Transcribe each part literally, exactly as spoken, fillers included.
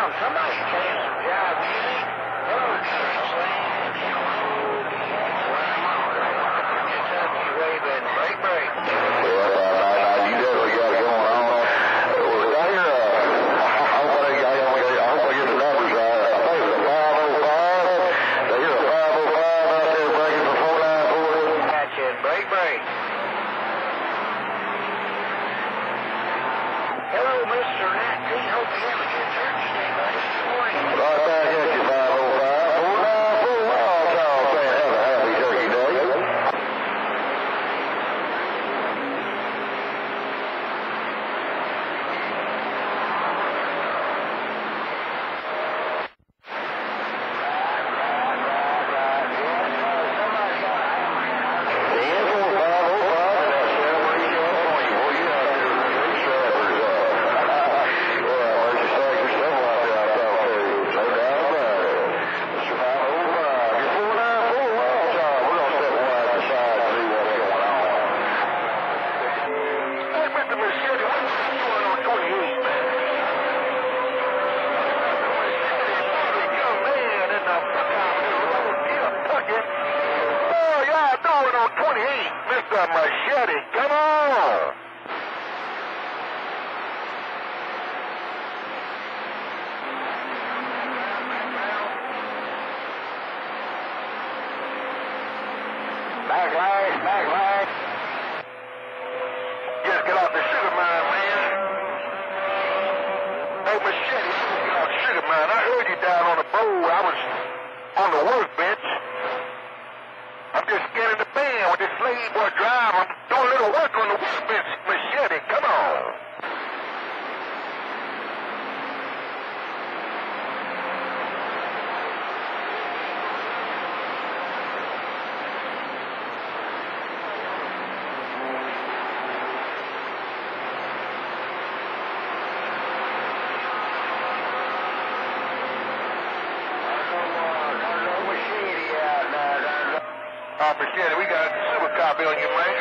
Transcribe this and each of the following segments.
Damn, somebody's playing some jive music. Hello, Queensland. Hello. Where am I? Kentucky waving. Break, break. Well, uh, you definitely got it going on. Well, I hear, uh, I hope I get, I hope I get the numbers right. I think it's a five oh five. They hear a five oh five out there breaking for four nine four. Catch it. Break, break. Hello, Mister Nat T. Hope you have a good church day, buddy. Good morning. Right back at you, five oh five. four nine four. WildChild saying have a happy turkey day. Mister Machete, come on! Backlash, backlash. Just get off the sugar mine, man. Hey, Machete, you just get off the sugar mine. I heard you down on the bowl. I was on the workbench. I'm just scanning the band with this slave boy driving. Doing a little work on the workbench. Machete, come on. Oh, Machete, we got a super copy on you, man.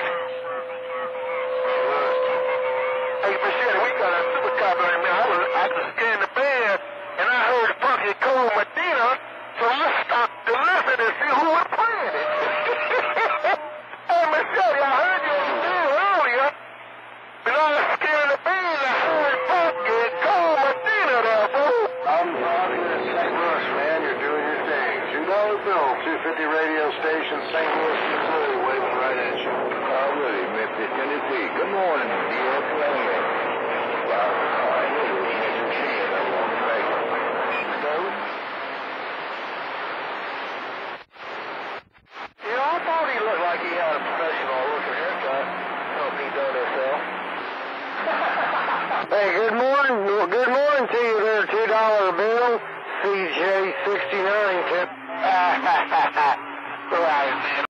Hey, Machete, we got a super copy on you, man. I was, I was scanning the band, and I heard Funky Cold Medina, so I stopped to listen and see who was playing it. Hey, Machete, I heard you on the band earlier, but I was scanning the band, and I heard Funky Cold Medina there, fool. I'm proud of you in Saint Louis, man. You're doing your thing. two dollar bill, two fifty radio station, Saint Louis, Missouri, waving right at you. Already, Memphis, Tennessee. Good morning, D S Landman. Wow, I knew you were in your chin. I want to make it. So? You know, I thought he looked like he had a professional looking haircut. Hope he done himself. Hey, good morning. Well, good morning to you there, two dollar bill, C J sixty-nine tip. Right, man.